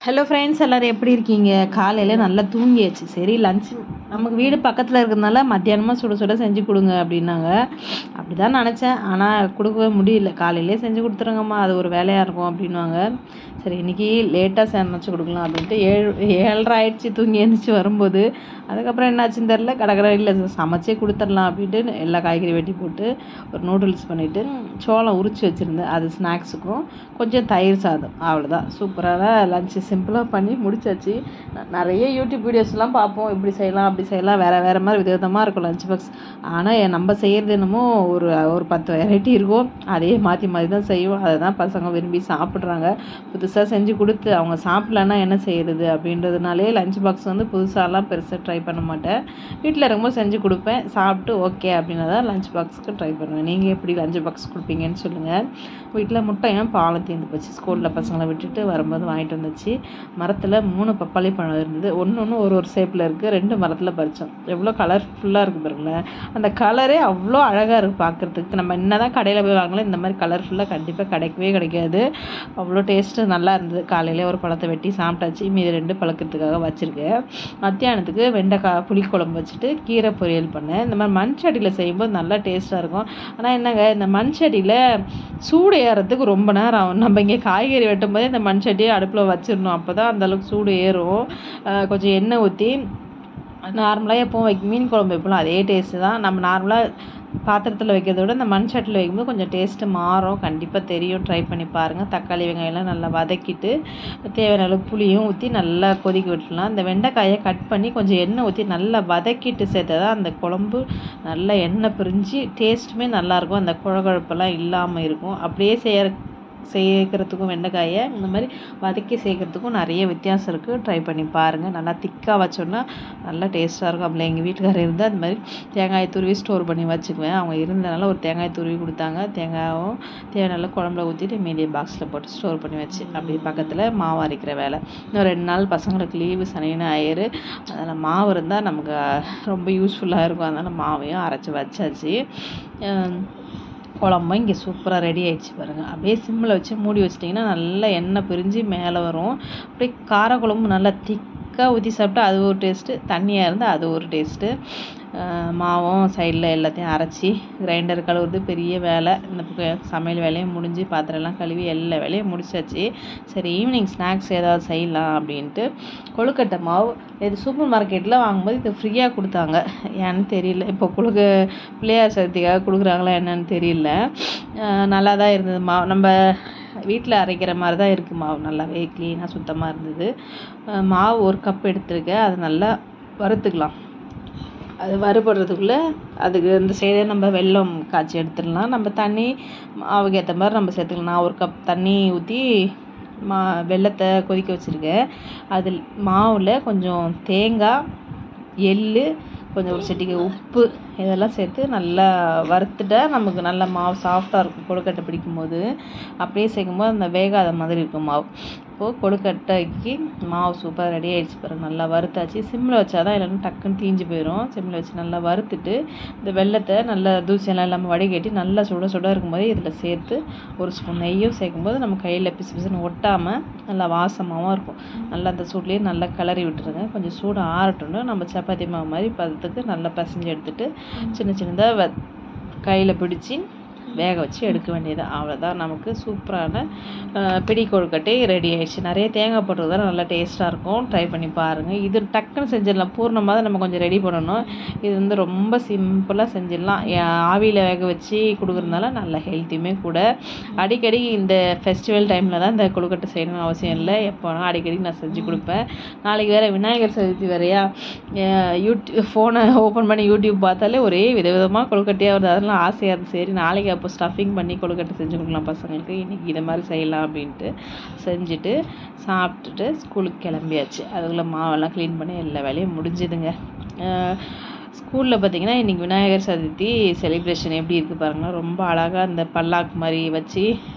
Hello friends, எல்லோரும் எப்படி இருக்கீங்க? காலையில் நல்லா தூங்கியாச்சு. சரி, லஞ்ச் நமக்கு வீடு பக்கத்தில் இருக்கிறதுனால மத்தியானமாக சுட சுட செஞ்சு கொடுங்க அப்படின்னாங்க. அப்படி தான் நினச்சேன், ஆனால் கொடுக்கவே முடியல. காலையிலே செஞ்சு கொடுத்துருங்கம்மா, அது ஒரு வேலையாக இருக்கும் அப்படின்வாங்க. சரி, இன்றைக்கி லேட்டாக சமைச்சு கொடுக்கலாம் அப்படின்ட்டு 7:30 ஆயிடுச்சு தூங்கி எழுந்திரிச்சு வரும்போது. அதுக்கப்புறம் என்னாச்சுன்னு தெரில, கடற்கரை இல்லை சமைச்சே கொடுத்துடலாம் அப்படின்ட்டு எல்லா காய்கறி வெட்டி போட்டு ஒரு நூடுல்ஸ் பண்ணிவிட்டு சோளம் உரித்து வச்சுருந்தேன். அது ஸ்நாக்ஸுக்கும் கொஞ்சம் தயிர் சாதம், அவ்வளோதான். சூப்பரான லஞ்சு சிம்பிளாக பண்ணி முடிச்சாச்சு. நிறைய யூடியூப் வீடியோஸ்லாம் பார்ப்போம், இப்படி செய்யலாம் அப்படி செய்யலாம், வேறு மாதிரி விதவிதமாக இருக்கும் லஞ்ச் பாக்ஸ். ஆனால் நம்ம செய்கிறது என்னமோ ஒரு 10 வெரைட்டி இருக்கும், அதே மாற்றி தான் செய்வோம். அதை தான் பசங்க விரும்பி சாப்பிட்றாங்க. புதுசாக செஞ்சு கொடுத்து அவங்க சாப்பிட்லன்னா என்ன செய்கிறது அப்படின்றதுனாலே லஞ்ச் பாக்ஸ் புதுசாலாம் பெருசாக ட்ரை பண்ண மாட்டேன். வீட்டில் இருக்கும்போது செஞ்சு கொடுப்பேன், சாப்பிட்டு ஓகே அப்படின்னா தான் லஞ்ச் பாக்ஸுக்கு ட்ரை பண்ணுவேன். நீங்கள் எப்படி லஞ்ச் பாக்ஸ் கொடுப்பீங்கன்னு சொல்லுங்கள். வீட்டில் முட்டையும் பாலம் தீர்ந்து போச்சு. ஸ்கூலில் பசங்களை விட்டுட்டு வரும்போது வாங்கிட்டு வந்துச்சு. மரத்தில் 3 பப்பாளி பழம் இருந்தது. ஒன்று ஒரு ஷேப்பில் இருக்குது. 2 மரத்தில் பறித்தோம். எவ்வளோ கலர்ஃபுல்லாக இருக்குது பாருங்களேன். அந்த கலரே அவ்வளோ அழகாக இருக்குது பார்க்குறதுக்கு. நம்ம என்ன தான் கடையில் போய் வாங்கலாம், இந்த மாதிரி கலர்ஃபுல்லாக கண்டிப்பாக கிடைக்கவே கிடைக்காது. அவ்வளோ டேஸ்ட்டு நல்லா இருந்தது. காலையிலே ஒரு பழத்தை வெட்டி சாப்பிட்டாச்சு. மீதி 2 பழக்கிறதுக்காக வச்சுருக்கேன். மத்தியானத்துக்கு வெண்டைக்காய் புளிக்குழம்பு வச்சுட்டு கீரை பொரியல் பண்ணேன். இந்த மாதிரி மண் சட்டியில் செய்யும்போது நல்லா டேஸ்ட்டாக இருக்கும். ஆனால் என்னங்க, இந்த மண் சட்டியில் சூடு ஏறத்துக்கு ரொம்ப நேரம் ஆகும். நம்ம இங்கே காய்கறி வெட்டும் போதே இந்த மண் சட்டியை அடுப்பில் வச்சிடணும், அப்போ தான் அந்தளவுக்கு சூடு ஏறும். கொஞ்சம் எண்ணெய் ஊற்றி நார்மலாக எப்போவும் மீன் குழம்பு வைப்போம், அதே டேஸ்ட்டு தான். நம்ம நார்மலாக பாத்திரத்தில் வைக்கிறத விட இந்த மண் சட்டியில் வைக்கும்போது கொஞ்சம் டேஸ்ட்டு மாறும். கண்டிப்பாக தெரியும், ட்ரை பண்ணி பாருங்கள். தக்காளி வெங்காயம்லாம் நல்லா வதக்கிட்டு தேவையான அளவு புளியும் ஊற்றி நல்லா கொதிக்க விட்டுலாம். இந்த வெண்டைக்காயை கட் பண்ணி கொஞ்சம் எண்ணெய் ஊற்றி நல்லா வதக்கிட்டு சேர்த்தா தான் அந்த குழம்பு நல்லா எண்ணெய் பிரிஞ்சு டேஸ்ட்டுமே நல்லாயிருக்கும். அந்த குழகுழப்பெல்லாம் இல்லாமல் இருக்கும். அப்படியே சேர்க்குறதுக்கும் வெண்டைக்காயை இந்த மாதிரி வதக்கி சேர்க்குறதுக்கும் நிறைய வித்தியாசம் இருக்குது. ட்ரை பண்ணி பாருங்கள். நல்லா திக்காக வச்சோன்னா நல்லா டேஸ்ட்டாக இருக்கும். அப்படி எங்கள் வீட்டுக்காரர் இருந்தால் அது மாதிரி தேங்காய் துருவி ஸ்டோர் பண்ணி வச்சுக்குவேன். அவங்க இருந்தனால ஒரு தேங்காய் துருவி கொடுத்தாங்க. தேங்காயும் தேவையான குழம்புல ஊற்றிட்டு மீடிய பாக்ஸில் போட்டு ஸ்டோர் பண்ணி வச்சு அப்படி பக்கத்தில் மாவு அரைக்கிற வேலை. இன்னும் 2 நாள் பசங்களுக்கு லீவு, சனி ஞாயிறு. அதனால் மாவு இருந்தால் நமக்கு ரொம்ப யூஸ்ஃபுல்லாக இருக்கும். அதனால் மாவையும் அரைச்சி வச்சாச்சு. குழம்பும் இங்கே சூப்பராக ரெடி ஆகிடுச்சு பாருங்கள். அப்படியே சிம்மில் வச்சு மூடி வச்சிட்டிங்கன்னா நல்லா எண்ணெய் பிரிஞ்சு மேலே வரும். அப்படியே காரக்குழம்பு நல்லா திக்காக ஊற்றி சாப்பிட்டா அது ஒரு டேஸ்ட்டு, தண்ணியாக இருந்தால் அது ஒரு டேஸ்ட்டு. மாவும் சைடில் எல்லாத்தையும் அரைச்சி கிரைண்டர் கழுவுறது பெரிய வேலை. இந்த பக்கம் சமையல் வேலையும் முடிஞ்சு பாத்திரம்லாம் கழுவி எல்லா வேலையும் முடிச்சாச்சு. சரி, ஈவினிங் ஸ்நாக்ஸ் ஏதாவது செய்யலாம் அப்படின்ட்டு கொழுக்கட்டை மாவு இது சூப்பர் மார்க்கெட்டில் வாங்கும்போது இது ஃப்ரீயாக கொடுத்தாங்க. ஏன்னு தெரியல, இப்போ பிள்ளையார் சதுர்த்திக்காக கொடுக்குறாங்களா என்னன்னு தெரியல. நல்லா தான் இருந்தது மாவு. நம்ம வீட்டில் அரைக்கிற மாதிரி தான் இருக்குது மாவு. நல்லாவே க்ளீனாக சுத்தமாக இருந்தது. மாவு 1 கப் எடுத்துருக்கேன். அது நல்லா வறுத்துக்கலாம். அது வறுபடுறதுக்குள்ளே அதுக்கு இந்த சைடே நம்ம வெல்லம் காய்ச்சி எடுத்துடலாம். நம்ம தண்ணி மாவுக்கு ஏற்ற மாதிரி நம்ம சேர்த்துக்கலாம். நான் 1 கப் தண்ணி ஊற்றி வெல்லத்தை கொதிக்க வச்சுருக்கேன். அதில் மாவில் கொஞ்சம் தேங்காய், எள், கொஞ்சம் ஒரு சிட்டிகை உப்பு இதெல்லாம் சேர்த்து நல்லா வறுத்துட்டா நமக்கு நல்ல மாவு சாஃப்டாக இருக்கும். கொழுக்கட்டை பிடிக்கும்போது அப்படியே சேர்க்கும்போது அந்த வேகாத மாதிரி இருக்கும் மாவு. இப்போது கொழுக்கட்டைக்கு மாவு சூப்பராக ரெடி ஆகிடுச்சு பாருங்கள். நல்லா வறுத்தாச்சு. சிம்மில் வச்சா தான் இல்லைன்னா டக்குன்னு தீஞ்சு போயிடும். சிம்மில் வச்சு நல்லா வறுத்துட்டு இந்த வெல்லத்தை நல்லா தூசியெல்லாம் இல்லாமல் வடிகட்டி நல்லா சுட சுட இருக்கும்போது இதில் சேர்த்து 1 ஸ்பூன் நெய்யும் சேர்க்கும்போது நம்ம கையில் பிசு பிசுன்னு ஒட்டாமல் நல்லா வாசமாகவும் இருக்கும். நல்லா அந்த சூட்லேயே நல்லா கிளறி விட்டுருங்க. கொஞ்சம் சூடு ஆறட்டும்னு நம்ம சப்பாத்தி மாவு மாதிரி பதத்துக்கு நல்லா பசைஞ்சு எடுத்துகிட்டு சின்ன சின்னதாக கையில் பிடிச்சி வேக வச்சு எடுக்க வேண்டியது. அவ்வளோதான், நமக்கு சூப்பரான பிடி கொழுக்கட்டை ரெடி ஆகிடுச்சு. நிறைய தேங்காய் போட்டுறதால நல்லா டேஸ்ட்டாக இருக்கும். ட்ரை பண்ணி பாருங்கள். இது டக்குன்னு செஞ்சிடலாம். பூர்ணமாக தான் நம்ம கொஞ்சம் ரெடி பண்ணணும். இது ரொம்ப சிம்பிளாக செஞ்சிடலாம். ஆவியில் வேக வச்சு கொடுக்குறதுனால நல்ல ஹெல்த்தியுமே கூட. அடிக்கடி இந்த ஃபெஸ்டிவல் டைமில் தான் இந்த கொழுக்கட்டை செய்யணும்னு அவசியம் இல்லை. எப்போனா அடிக்கடி நான் செஞ்சு கொடுப்பேன். நாளைக்கு வேறு விநாயகர் சதுர்த்தி வேறையா, ஃபோனை ஓப்பன் பண்ணி யூடியூப் பார்த்தாலே ஒரே விதவிதமாக கொழுக்கட்டையாக வருது. அதெல்லாம் ஆசையாக இருந்துச்சு. சரி, நாளைக்கு அப்போ ஸ்டஃபிங் பண்ணி கொழுக்கட்டை செஞ்சு கொடுக்கலாம் பசங்களுக்கு. இன்றைக்கி இதை மாதிரி செய்யலாம் அப்படின்ட்டு செஞ்சுட்டு சாப்பிட்டுட்டு ஸ்கூலுக்கு கிளம்பியாச்சு. அதுக்குள்ளே மாவெல்லாம் க்ளீன் பண்ணி எல்லா வேலையும் முடிஞ்சுதுங்க. ஸ்கூலில் பார்த்திங்கன்னா இன்றைக்கி விநாயகர் சதுர்த்தி செலிப்ரேஷன் எப்படி இருக்குது பாருங்கள். ரொம்ப அழகாக அந்த பல்லாக்கு மாதிரி வச்சு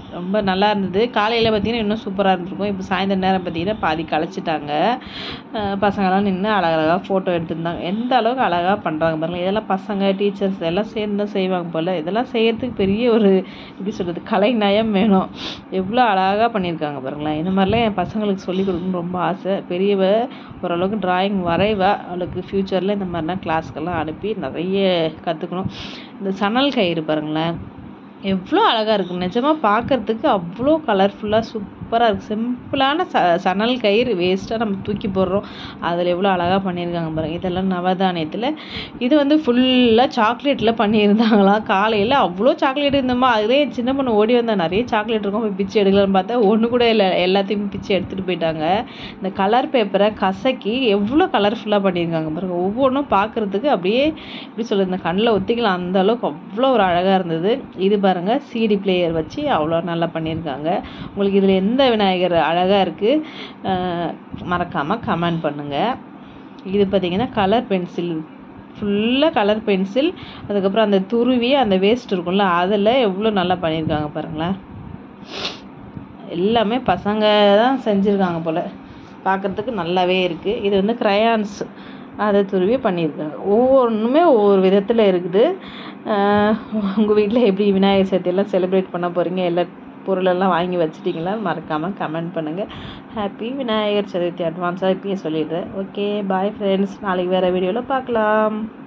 ரொம்ப நல்லா இருந்தது. காலையில் பார்த்தீங்கன்னா இன்னும் சூப்பராக இருந்திருக்கும். இப்போ சாயந்தரம் நேரம் பார்த்தீங்கன்னா பாதி கழிச்சிட்டாங்க. பசங்கள்லாம் நின்று அழகழகாக ஃபோட்டோ எடுத்துருந்தாங்க. எந்த அளவுக்கு அழகாக பண்ணுறாங்க பாருங்கள். இதெல்லாம் பசங்க டீச்சர்ஸ் எல்லாம் சேர்ந்து தான் செய்வாங்க போல். இதெல்லாம் செய்கிறதுக்கு பெரிய ஒரு எப்படி சொல்கிறது கலை நயம் வேணும். எவ்வளோ அழகாக பண்ணியிருக்காங்க பாருங்களேன். இந்த மாதிரிலாம் என் பசங்களுக்கு சொல்லிக் கொடுக்கணும்னு ரொம்ப ஆசை. பெரியவ ஓரளவுக்கு டிராயிங் வரைவா. அவளுக்கு ஃப்யூச்சரில் இந்த மாதிரிலாம் கிளாஸ்க்கெல்லாம் அனுப்பி நிறைய கற்றுக்கணும். இந்த சணல் கயிறு பாருங்களேன், எவ்வளோ அழகாக இருக்குது. நிஜமாக பார்க்குறதுக்கு அவ்வளோ கலர்ஃபுல்லாக சூப்பராக இருக்குது. சிம்பிளான சணல் கயிறு வேஸ்ட்டாக நம்ம தூக்கி போடுறோம். அதில் எவ்வளோ அழகாக பண்ணியிருக்காங்க பாருங்கள். இதெல்லாம் நவதானியத்தில். இது வந்து ஃபுல்லாக சாக்லேட்டில் பண்ணியிருந்தாங்களாம். காலையில் அவ்வளோ சாக்லேட் இருந்தோமா, அதிலே என் சின்ன பொண்ணு ஓடி வந்தால் நிறைய சாக்லேட் இருக்கும், போய் பிச்சு எடுக்கலான்னு பார்த்தா ஒன்று கூட இல்லை, எல்லாத்தையுமே பிச்சு எடுத்துகிட்டு போயிட்டாங்க. இந்த கலர் பேப்பரை கசக்கி எவ்வளோ கலர்ஃபுல்லாக பண்ணியிருக்காங்க பாருங்கள். ஒவ்வொன்றும் பார்க்குறதுக்கு அப்படியே எப்படி சொல்கிறது, இந்த கண்ணில் ஒத்திக்கலாம் அந்த அளவுக்கு அவ்வளோ ஒரு அழகாக இருந்தது. இது பாருங்கள் சிடி பிளேயர் வச்சு அவ்வளோ நல்லா பண்ணியிருக்காங்க. உங்களுக்கு இதில் எந்த விநாயகர் அழகாக இருக்குது மறக்காமல் கமெண்ட் பண்ணுங்கள். இது பார்த்திங்கன்னா கலர் பென்சில், ஃபுல்லாக கலர் பென்சில். அதுக்கப்புறம் அந்த துருவி அந்த வேஸ்ட் இருக்கும்ல அதில் எவ்வளோ நல்லா பண்ணியிருக்காங்க பாருங்களேன். எல்லாமே பசங்க தான் செஞ்சுருக்காங்க போல், பார்க்குறதுக்கு நல்லாவே இருக்குது. இது வந்து க்ரையான்ஸ், அதை துருவி பண்ணியிருக்காங்க. ஒவ்வொன்றுமே ஒவ்வொரு விதத்தில் இருக்குது. உங்கள் வீட்டில் எப்படி விநாயகர் சதுர்த்தியெல்லாம் செலிப்ரேட் பண்ண போகிறீங்க? எல்லா பொருளெல்லாம் வாங்கி வச்சுட்டிங்களா? மறக்காமல் கமெண்ட் பண்ணுங்கள். ஹாப்பி விநாயகர் சதுர்த்தி அட்வான்ஸாக இப்பயே சொல்லிடுறேன். Okay, bye friends. நாளைக்கு வேறு வீடியோவில் பார்க்கலாம்.